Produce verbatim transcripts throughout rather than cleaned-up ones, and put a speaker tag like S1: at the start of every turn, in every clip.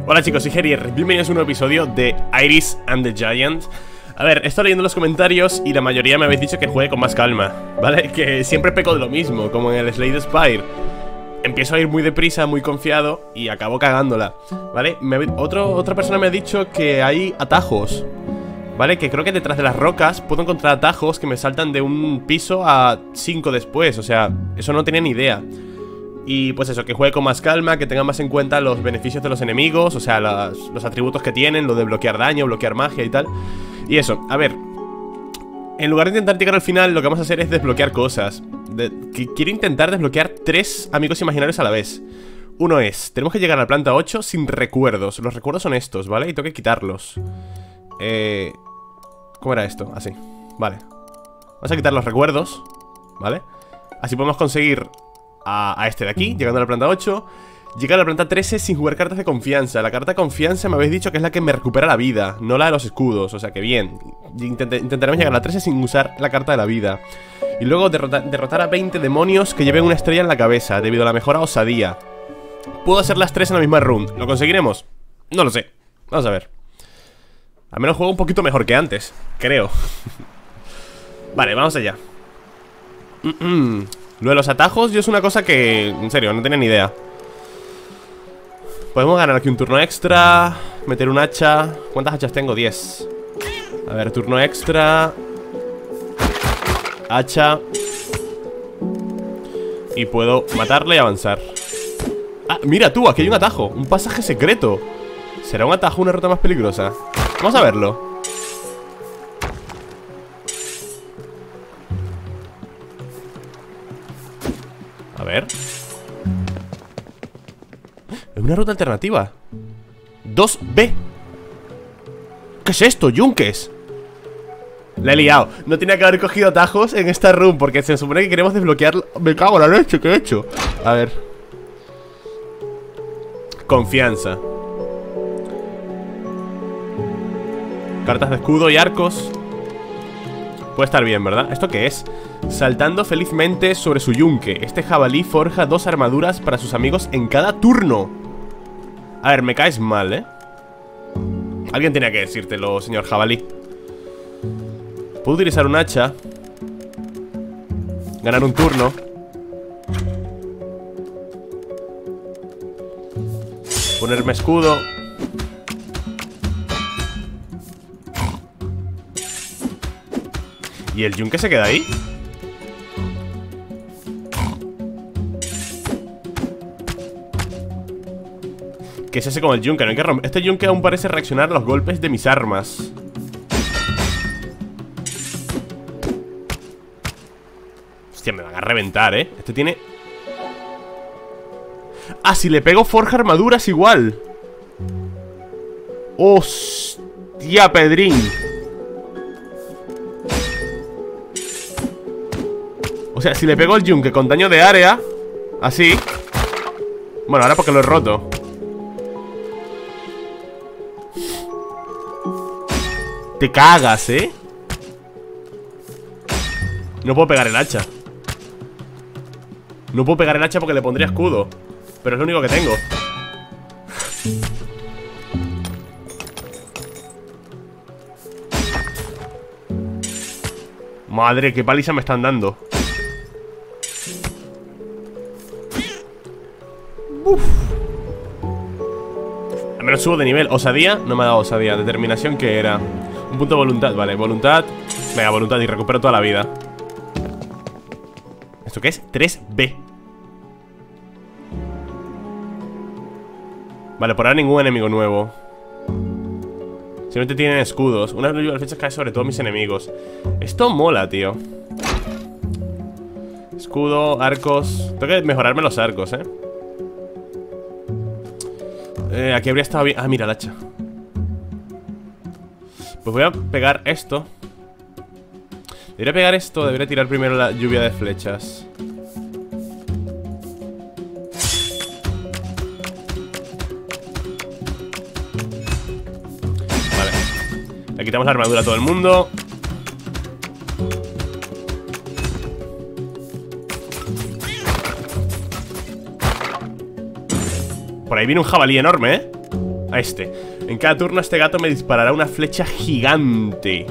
S1: Hola chicos, soy Gerier, bienvenidos a un nuevo episodio de Iris and the Giant. A ver, he estado leyendo los comentarios y la mayoría me habéis dicho que juegue con más calma, ¿vale? Que siempre peco de lo mismo, como en el Slade Spire. Empiezo a ir muy deprisa, muy confiado y acabo cagándola, ¿vale? Me, otro, otra persona me ha dicho que hay atajos, ¿vale? Que creo que detrás de las rocas puedo encontrar atajos que me saltan de un piso a cinco después, o sea, eso no tenía ni idea. Y pues eso, que juegue con más calma, que tenga más en cuenta los beneficios de los enemigos, o sea, las, los atributos que tienen, lo de bloquear daño, bloquear magia y tal. Y eso, a ver, en lugar de intentar llegar al final, lo que vamos a hacer es desbloquear cosas. de, que Quiero intentar desbloquear tres amigos imaginarios a la vez. Uno es, tenemos que llegar a la planta ocho sin recuerdos. Los recuerdos son estos, ¿vale? Y tengo que quitarlos. Eh... ¿Cómo era esto? Así, vale. Vamos a quitar los recuerdos, ¿vale? Así podemos conseguir a, a este de aquí, llegando a la planta ocho. Llegar a la planta trece sin jugar cartas de confianza. La carta de confianza me habéis dicho que es la que me recupera la vida, no la de los escudos, o sea que bien. Intent Intentaremos llegar a la trece sin usar la carta de la vida. Y luego derrota derrotar a veinte demonios que lleven una estrella en la cabeza, debido a la mejora osadía. Puedo hacer las tres en la misma run. ¿Lo conseguiremos? No lo sé, vamos a ver. Al menos juego un poquito mejor que antes, creo. Vale, vamos allá. mm -mm. Lo de los atajos yo es una cosa que, en serio, no tenía ni idea. Podemos ganar aquí un turno extra, meter un hacha. ¿Cuántas hachas tengo? diez. A ver, turno extra, hacha. Y puedo matarle y avanzar. Ah, mira tú, aquí hay un atajo, un pasaje secreto. ¿Será un atajo una ruta más peligrosa? Vamos a verlo. A ver. Es una ruta alternativa. dos B. ¿Qué es esto? Yunques. La he liado. No tenía que haber cogido atajos en esta run, porque se supone que queremos desbloquear. Me cago en la leche, ¿qué he hecho? A ver. Confianza. Cartas de escudo y arcos. Puede estar bien, ¿verdad? ¿Esto qué es? Saltando felizmente sobre su yunque. Este jabalí forja dos armaduras para sus amigos en cada turno. A ver, me caes mal, ¿eh? Alguien tenía que decírtelo, señor jabalí. Puedo utilizar un hacha, ganar un turno, ponerme escudo. ¿Y el yunque se queda ahí? ¿Qué es ese con el yunque? No hay que romper. Este yunque aún parece reaccionar a los golpes de mis armas. Hostia, me van a reventar, ¿eh? Este tiene... Ah, si le pego forja armaduras igual. Hostia, Pedrín. O sea, si le pego el yunque con daño de área, así. Bueno, ahora porque lo he roto. Te cagas, ¿eh? No puedo pegar el hacha. No puedo pegar el hacha porque le pondría escudo. Pero es lo único que tengo. Madre, qué paliza me están dando. Uf. Al menos subo de nivel. Osadía, no me ha dado osadía. Determinación, ¿qué era? Un punto de voluntad, vale, voluntad. Venga, voluntad y recupero toda la vida. ¿Esto qué es? tres B. Vale, por ahora ningún enemigo nuevo. Simplemente tienen escudos. Una de las flechas cae sobre todos mis enemigos. Esto mola, tío. Escudo, arcos. Tengo que mejorarme los arcos, eh Eh, aquí habría estado bien. Ah, mira el hacha. Pues voy a pegar esto. Debería pegar esto. Debería tirar primero la lluvia de flechas. Vale. Le quitamos la armadura a todo el mundo. Por ahí viene un jabalí enorme, ¿eh? A este. En cada turno este gato me disparará una flecha gigante.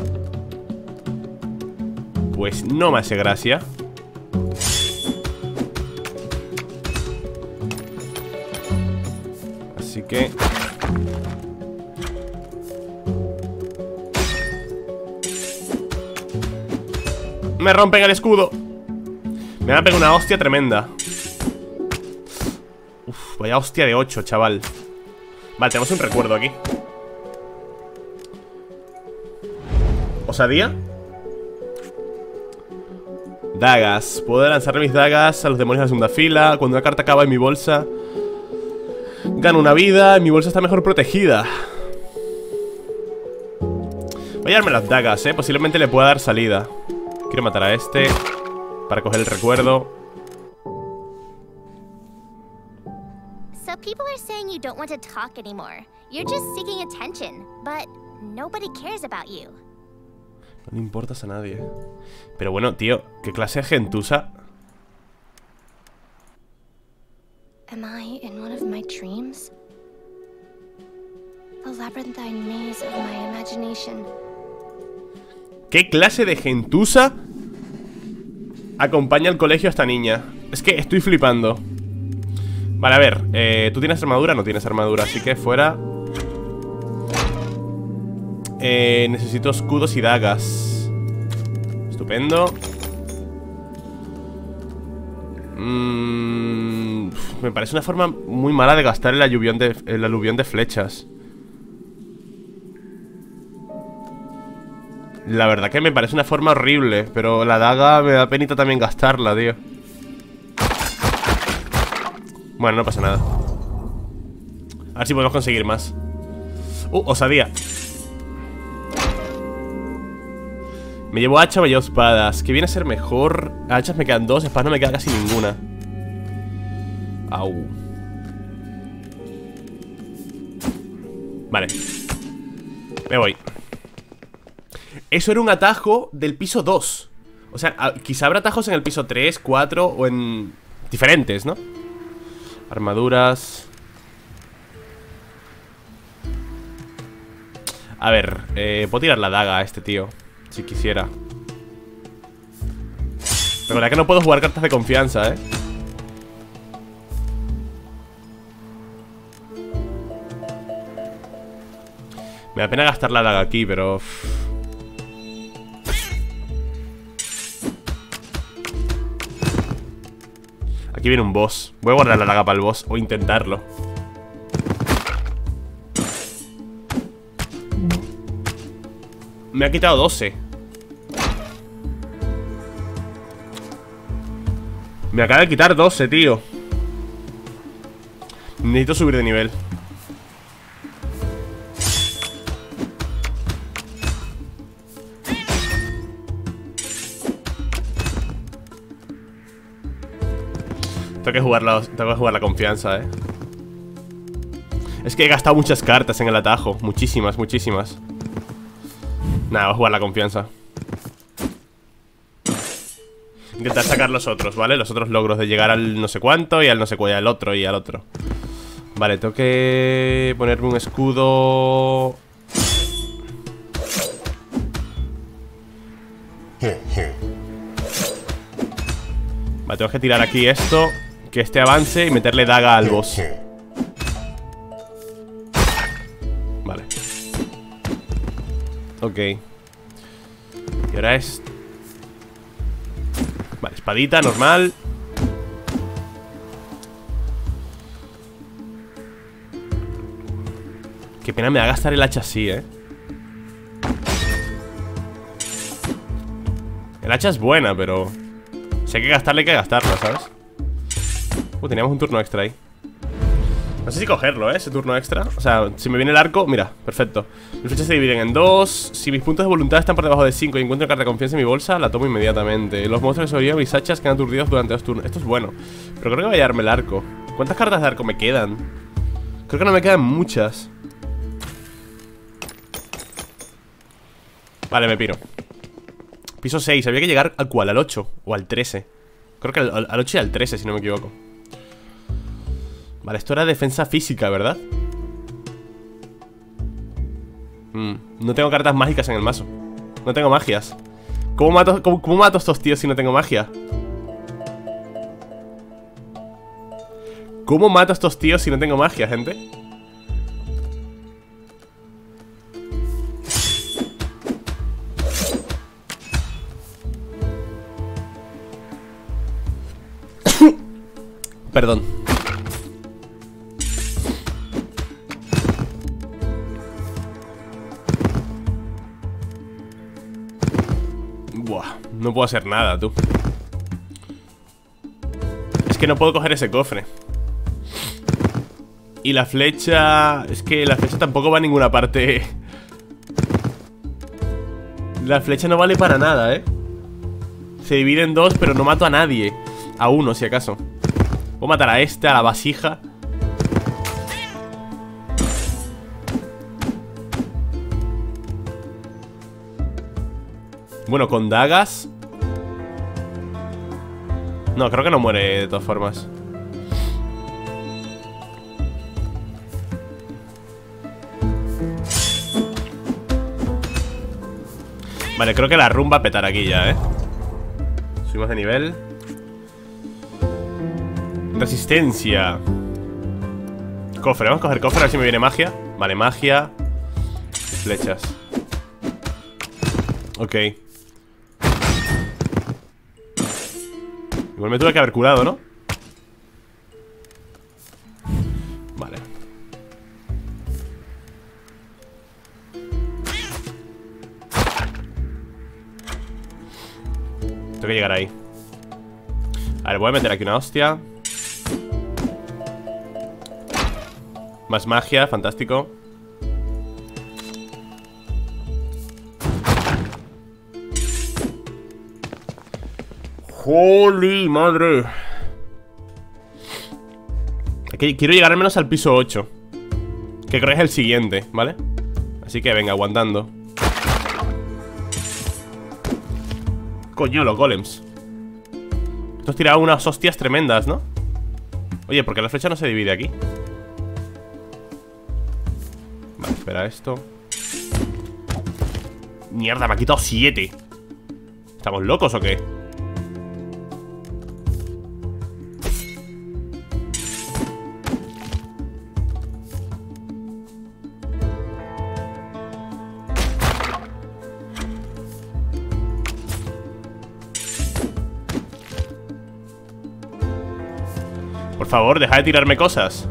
S1: Pues no me hace gracia. Así que... me rompen el escudo. Me van a pegar una hostia tremenda. Uf, vaya hostia de ocho, chaval. Vale, tenemos un recuerdo aquí. ¿Osadía? Dagas. Puedo lanzar mis dagas a los demonios de la segunda fila. Cuando una carta acaba en mi bolsa, gano una vida y mi bolsa está mejor protegida. Voy a llevarme las dagas, eh. Posiblemente le pueda dar salida. Quiero matar a este para coger el recuerdo.
S2: So people are saying you don't want to talk anymore. You're just seeking attention, but nobody cares about you.
S1: No le importas a nadie. Pero bueno, tío, ¿qué clase de gentuza?
S2: Am I in one of my dreams? The labyrinthine maze of my imagination.
S1: ¿Qué clase de gentuza acompaña al colegio a esta niña? Es que estoy flipando. Vale, a ver, eh, ¿tú tienes armadura? No tienes armadura, así que fuera. eh, Necesito escudos y dagas. Estupendo. mm, Me parece una forma muy mala de gastar el aluvión de, el aluvión de flechas. La verdad que me parece una forma horrible. Pero la daga me da penita también gastarla, tío. Bueno, no pasa nada. A ver si podemos conseguir más. Uh, osadía. Me llevo hacha, me llevo espadas. ¿Qué viene a ser mejor? Hachas me quedan dos, espadas no me queda casi ninguna. Au. Vale. Me voy. Eso era un atajo del piso dos. O sea, quizá habrá atajos en el piso tres, cuatro o en... diferentes, ¿no? Armaduras. A ver, eh, puedo tirar la daga a este tío, si quisiera. Recuerda que no puedo jugar cartas de confianza, ¿eh? Me da pena gastar la daga aquí, pero... aquí viene un boss. Voy a guardar la daga para el boss, o intentarlo. Me ha quitado doce. Me acaba de quitar doce, tío. Necesito subir de nivel. Tengo que jugar la, tengo que jugar la confianza, eh. Es que he gastado muchas cartas en el atajo. Muchísimas, muchísimas. Nada, voy a jugar la confianza. Intentar sacar los otros, ¿vale? Los otros logros de llegar al no sé cuánto y al no sé cuál, al otro y al otro. Vale, tengo que ponerme un escudo. Vale, tengo que tirar aquí esto, que este avance y meterle daga al boss. Vale. Ok. Y ahora es... vale, espadita, normal. Qué pena me va a gastar el hacha así, eh. El hacha es buena, pero... si hay que gastarle, hay que gastarla, ¿sabes? Uh, teníamos un turno extra ahí. No sé si cogerlo, ¿eh? Ese turno extra. O sea, si me viene el arco, mira, perfecto. Mis flechas se dividen en dos. Si mis puntos de voluntad están por debajo de cinco y encuentro carta de confianza en mi bolsa, la tomo inmediatamente. Los monstruos que sobreviven mis hachas quedan aturdidos durante dos turnos. Esto es bueno. Pero creo que voy a llevarme el arco. ¿Cuántas cartas de arco me quedan? Creo que no me quedan muchas. Vale, me piro. Piso seis, había que llegar al cual, al ocho o al trece. Creo que al, al ocho y al trece, si no me equivoco. Vale, esto era defensa física, ¿verdad? mm, No tengo cartas mágicas en el mazo. No tengo magias. ¿Cómo mato, cómo, cómo mato a estos tíos si no tengo magia? ¿Cómo mato a estos tíos si no tengo magia, gente? Perdón. Buah, no puedo hacer nada, tú. Es que no puedo coger ese cofre. Y la flecha... Es que la flecha tampoco va a ninguna parte. La flecha no vale para nada, ¿eh? Se divide en dos, pero no mato a nadie. A uno, si acaso. Puedo matar a este, a la vasija. Bueno, con dagas. No, creo que no muere de todas formas. Vale, creo que la rumba a petar aquí ya, ¿eh? Subimos de nivel. Resistencia. Cofre, vamos a coger cofre a ver si me viene magia. Vale, magia. Flechas. Ok. Igual me tuve que haber curado, ¿no? Vale. Tengo que llegar ahí. A ver, voy a meter aquí una hostia. Más magia, fantástico. ¡Holy madre! Aquí quiero llegar al menos al piso ocho, que creo que es el siguiente, ¿vale? Así que venga, aguantando. Coño, los golems. Estos tiraban unas hostias tremendas, ¿no? Oye, ¿por qué la flecha no se divide aquí? Vale, espera esto. Mierda, me ha quitado siete. ¿Estamos locos o qué? Por favor, deja de tirarme cosas.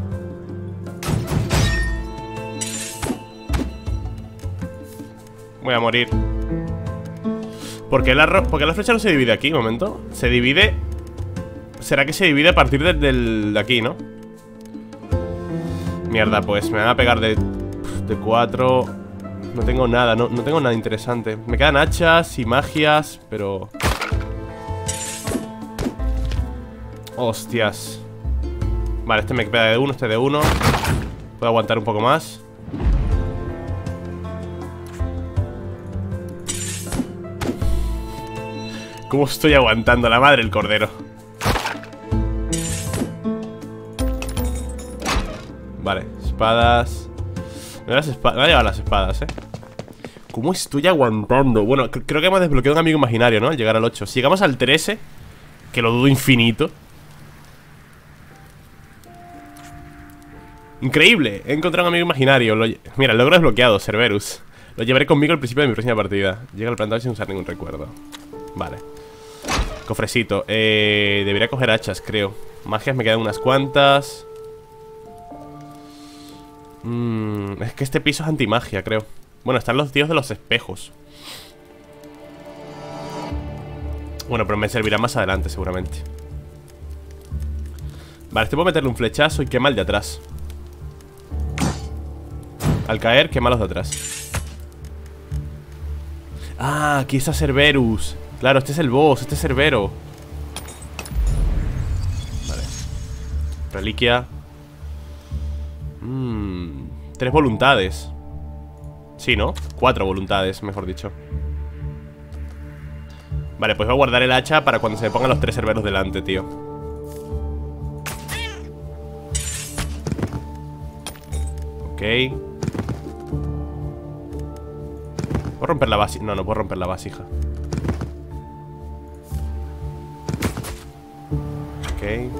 S1: Voy a morir. ¿Por qué la, ¿Por qué la flecha no se divide aquí? Un momento. Se divide... ¿Será que se divide a partir de, del, de aquí, no? Mierda, pues me van a pegar de... De cuatro. No tengo nada, no, no tengo nada interesante. Me quedan hachas y magias, pero... Hostias. Vale, este me queda de uno, este de uno. Puedo aguantar un poco más. ¿Cómo estoy aguantando? La madre del cordero. Vale, espadas. Me voy a, las espa me voy a llevar las espadas, eh. ¿Cómo estoy aguantando? Bueno, cr creo que hemos desbloqueado un amigo imaginario, ¿no? Al llegar al ocho. Si llegamos al trece, que lo dudo infinito. Increíble, he encontrado un amigo imaginario. Lo... Mira, el logro desbloqueado, Cerberus. Lo llevaré conmigo al principio de mi próxima partida. Llega al plantado sin usar ningún recuerdo. Vale. Cofrecito, eh, debería coger hachas, creo. Magias me quedan unas cuantas. mm, Es que este piso es antimagia, creo. Bueno, están los tíos de los espejos. Bueno, pero me servirá más adelante, seguramente. Vale, este puedo meterle un flechazo y quema el de atrás. Al caer, quema los de atrás. Ah, aquí está Cerberus. Claro, este es el boss, este es Cerbero. Vale. Reliquia. mm, Tres voluntades. Sí, ¿no? Cuatro voluntades, mejor dicho. Vale, pues voy a guardar el hacha para cuando se me pongan los tres Cerberos delante, tío. Ok. ¿Puedo romper la vasija? No, no puedo romper la vasija. Ok.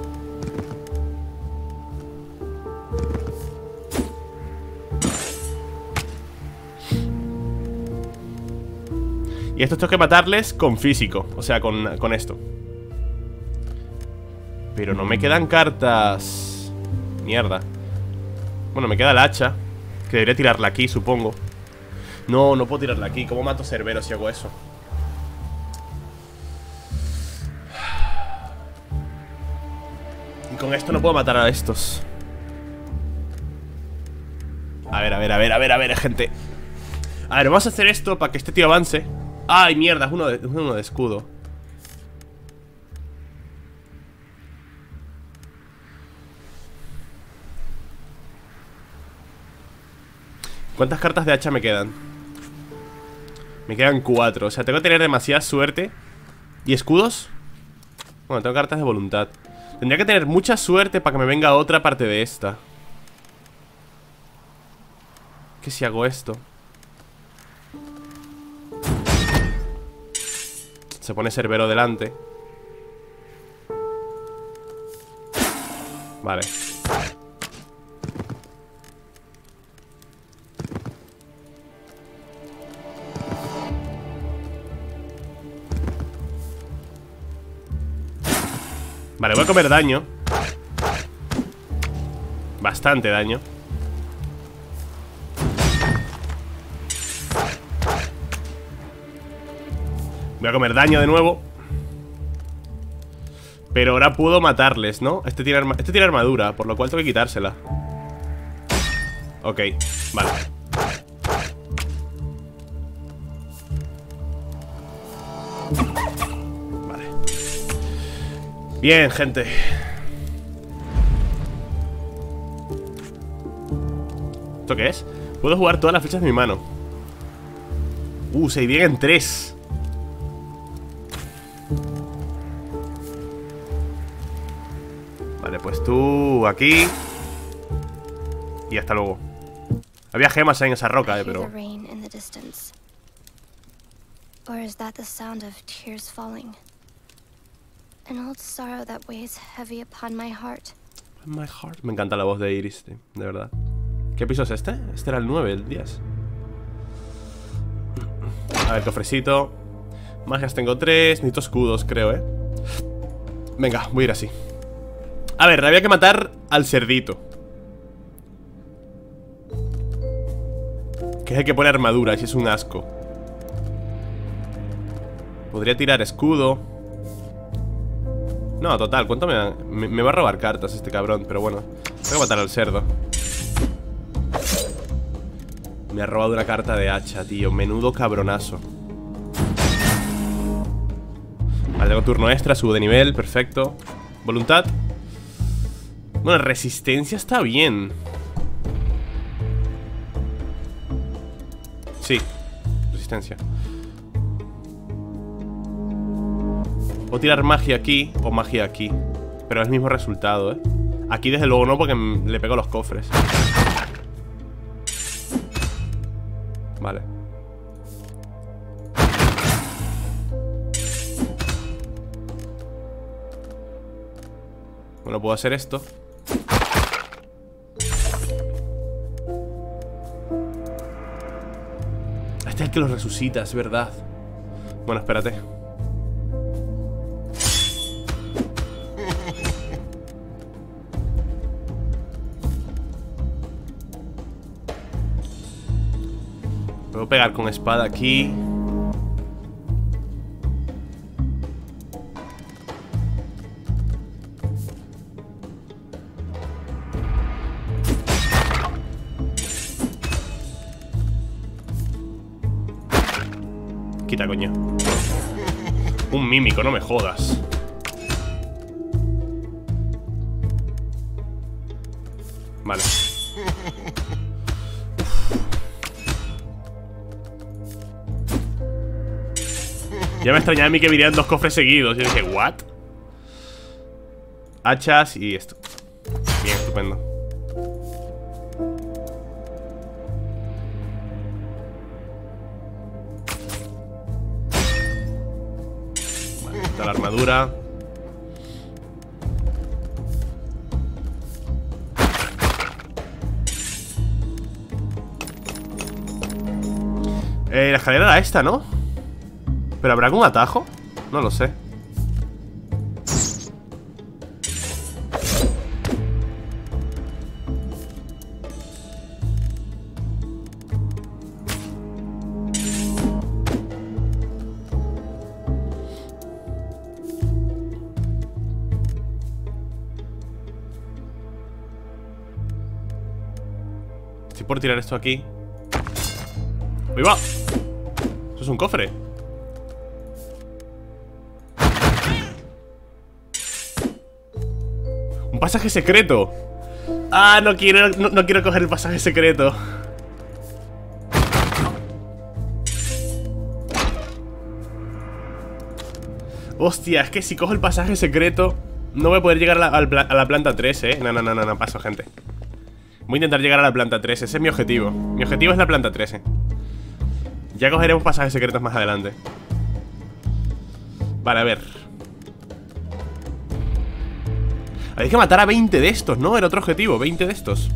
S1: Y estos tengo que matarles con físico. O sea, con, con esto. Pero no me quedan cartas. Mierda. Bueno, me queda el hacha, que debería tirarla aquí, supongo. No, no puedo tirarla aquí. ¿Cómo mato Cerbero si hago eso? Y con esto no puedo matar a estos. A ver, a ver, a ver, a ver, a ver, gente. A ver, vamos a hacer esto para que este tío avance. Ay, mierda, es uno de, es uno de escudo. ¿Cuántas cartas de hacha me quedan? Me quedan cuatro. O sea, tengo que tener demasiada suerte. ¿Y escudos? Bueno, tengo cartas de voluntad. Tendría que tener mucha suerte para que me venga otra parte de esta. ¿Qué si hago esto? Se pone Cerbero delante. Vale. Vale, voy a comer daño. Bastante daño. Voy a comer daño de nuevo. Pero ahora puedo matarles, ¿no? Este tiene, arma este tiene armadura, por lo cual tengo que quitársela. Ok, vale. Vale. Bien, gente. ¿Esto qué es? Puedo jugar todas las fichas de mi mano. Uh, se dividen en tres. Vale, pues tú aquí. Y hasta luego. Había gemas ahí en esa roca, eh, pero... My heart. Me encanta la voz de Iris, tío, de verdad. ¿Qué piso es este? Este era el nueve, el diez. A ver, cofrecito. Magias tengo tres. Necesito escudos, creo, eh. Venga, voy a ir así. A ver, había que matar al cerdito, que es el que pone armadura, y es un asco. Podría tirar escudo. No, total, ¿cuánto me da? Me, me va a robar cartas este cabrón, pero bueno. Tengo que matar al cerdo. Me ha robado una carta de hacha, tío. Menudo cabronazo. Vale, tengo turno extra, subo de nivel, perfecto. Voluntad. Bueno, resistencia está bien. Sí, resistencia. Puedo tirar magia aquí o magia aquí, pero es el mismo resultado, ¿eh? Aquí desde luego no, porque le pego a los cofres. Vale. Bueno, puedo hacer esto. Este es el que los resucita, es verdad. Bueno, espérate. Puedo pegar con espada aquí. Quita, coño. Un mímico, no me jodas. Vale. Ya me extrañaba a mí que vinieran dos cofres seguidos. Yo dije, ¿what? Hachas y esto. Bien, estupendo. la armadura. Eh, la escalera era esta, ¿no? ¿Pero habrá algún atajo? No lo sé. Estoy por tirar esto aquí. ¡Ahí va! Eso es un cofre. Un pasaje secreto. Ah, no quiero, no, no quiero coger el pasaje secreto. Hostia, es que si cojo el pasaje secreto no voy a poder llegar a la, a la planta tres, eh. No, no, no, no, no, paso, gente. Voy a intentar llegar a la planta tres, ese es mi objetivo. Mi objetivo es la planta tres, eh. Ya cogeremos pasajes secretos más adelante. Vale, a ver. Hay que matar a veinte de estos, ¿no? Era otro objetivo, veinte de estos.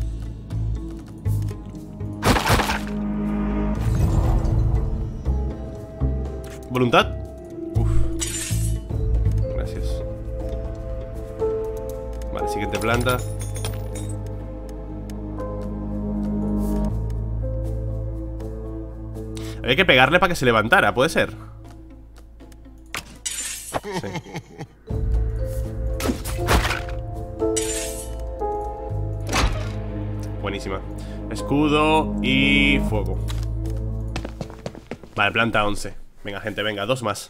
S1: ¿Voluntad? Uf. Gracias. Vale, siguiente planta. Había que pegarle para que se levantara, ¿puede ser? Sí. Buenísima. Escudo y fuego. Vale, planta once. Venga, gente, venga, dos más.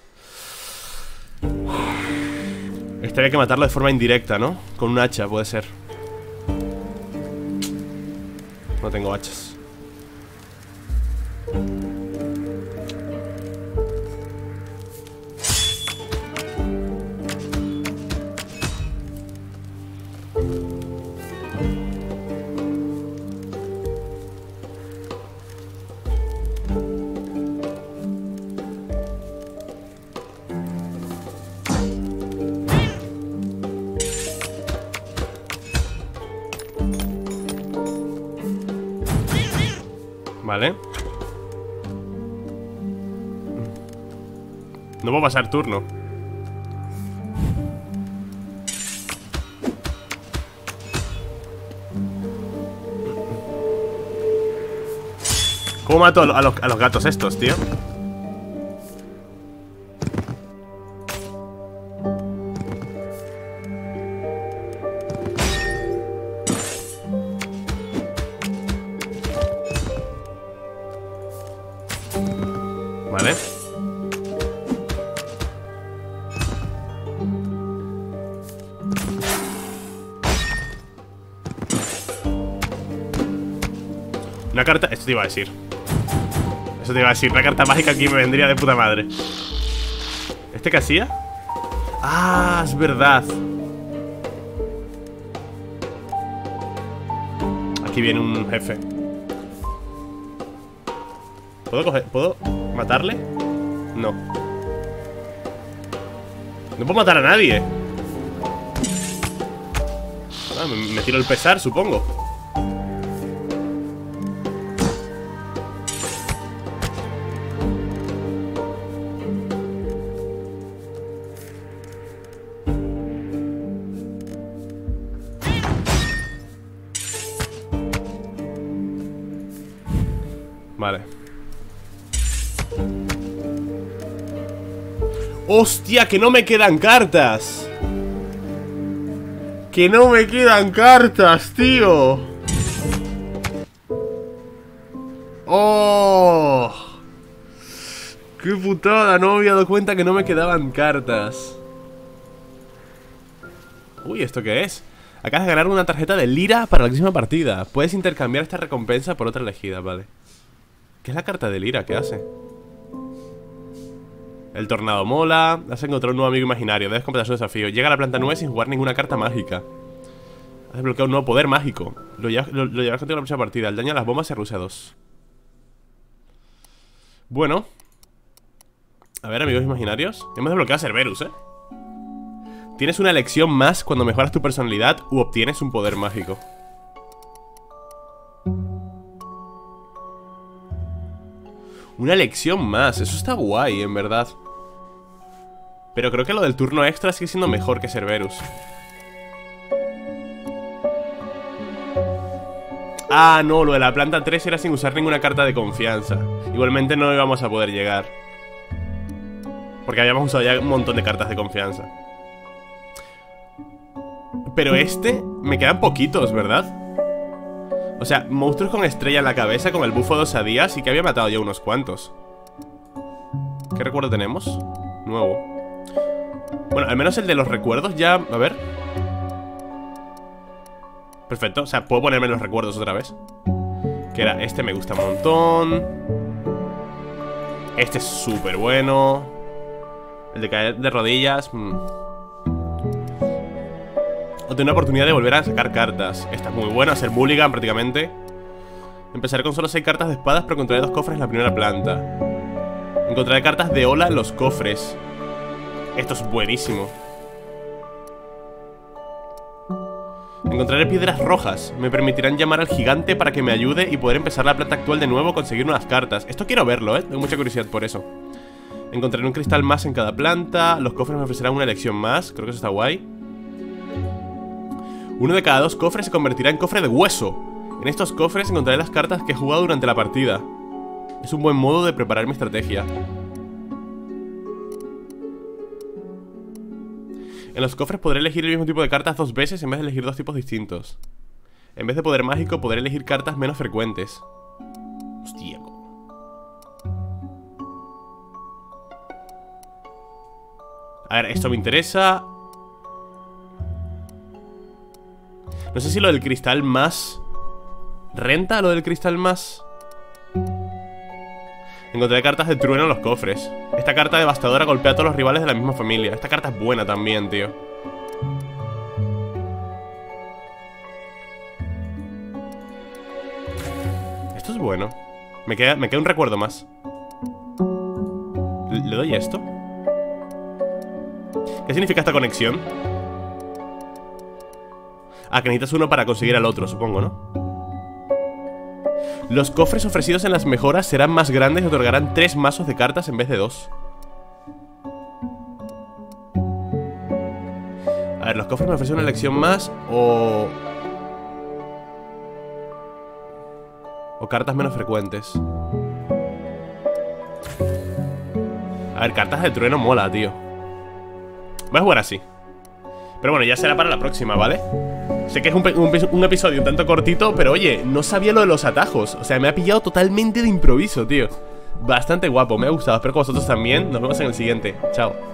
S1: Este había que matarlo de forma indirecta, ¿no? Con un hacha, puede ser. No tengo hachas. Vale. No puedo pasar turno. ¿Cómo mato a los, a los gatos estos, tío? Vale. Una carta... Esto te iba a decir. Eso te iba a decir. Una carta mágica aquí me vendría de puta madre. ¿Este qué hacía? Ah, es verdad. Aquí viene un jefe. ¿Puedo coger? ¿Puedo matarle? No. No puedo matar a nadie. Ah, me, me tiro el pesar, supongo. Vale. ¡Hostia! ¡Que no me quedan cartas! ¡Que no me quedan cartas, tío! ¡Oh! ¡Qué putada! No me había dado cuenta que no me quedaban cartas. Uy, ¿esto qué es? Acabas de ganar una tarjeta de lira para la próxima partida. Puedes intercambiar esta recompensa por otra elegida, vale. ¿Qué es la carta de lira? ¿Qué hace? El tornado mola. Has encontrado un nuevo amigo imaginario. Debes completar su desafío. Llega a la planta nueve sin jugar ninguna carta mágica. Has desbloqueado un nuevo poder mágico. Lo, llevas, lo, lo llevas contigo en la próxima partida. El daño a las bombas se reduce a dos. Bueno. A ver, amigos imaginarios. Hemos desbloqueado a Cerberus, ¿eh? Tienes una elección más cuando mejoras tu personalidad u obtienes un poder mágico. Una elección más, eso está guay, en verdad. Pero creo que lo del turno extra sigue siendo mejor que Cerberus. Ah, no, lo de la planta tres era sin usar ninguna carta de confianza. Igualmente no íbamos a poder llegar, porque habíamos usado ya un montón de cartas de confianza. Pero este, me quedan poquitos, ¿verdad? O sea, monstruos con estrella en la cabeza, con el bufo de osadía, sí que había matado ya unos cuantos. ¿Qué recuerdo tenemos? Nuevo. Bueno, al menos el de los recuerdos ya... A ver. Perfecto, o sea, puedo ponerme los recuerdos otra vez. Que era, este me gusta un montón. Este es súper bueno. El de caer de rodillas. hmm. O tener una oportunidad de volver a sacar cartas. Esta es muy buena, ser mulligan prácticamente. Empezaré con solo seis cartas de espadas, pero encontraré dos cofres en la primera planta. Encontraré cartas de ola en los cofres. Esto es buenísimo. Encontraré piedras rojas. Me permitirán llamar al gigante para que me ayude y poder empezar la planta actual de nuevo, conseguir unas cartas. Esto quiero verlo, eh, tengo mucha curiosidad por eso. Encontraré un cristal más en cada planta. Los cofres me ofrecerán una elección más. Creo que eso está guay. Uno de cada dos cofres se convertirá en cofre de hueso. En estos cofres encontraré las cartas que he jugado durante la partida. Es un buen modo de preparar mi estrategia. En los cofres podré elegir el mismo tipo de cartas dos veces en vez de elegir dos tipos distintos. En vez de poder mágico, podré elegir cartas menos frecuentes. Hostia. A ver, esto me interesa. No sé si lo del cristal más... ¿Renta lo del cristal más? Encontré cartas de trueno en los cofres. Esta carta devastadora golpea a todos los rivales de la misma familia. Esta carta es buena también, tío. Esto es bueno. Me queda, me queda un recuerdo más. ¿Le, ¿Le doy esto? ¿Qué significa esta conexión? Ah, que necesitas uno para conseguir al otro, supongo, ¿no? Los cofres ofrecidos en las mejoras serán más grandes y otorgarán tres mazos de cartas en vez de dos. A ver, los cofres me ofrecen una elección más o... O cartas menos frecuentes. A ver, cartas de trueno mola, tío. Voy a jugar así. Pero bueno, ya será para la próxima, ¿vale? Sé que es un, un, un episodio un tanto cortito, pero oye, no sabía lo de los atajos. O sea, me ha pillado totalmente de improviso, tío. Bastante guapo, me ha gustado. Espero que vosotros también. Nos vemos en el siguiente. Chao.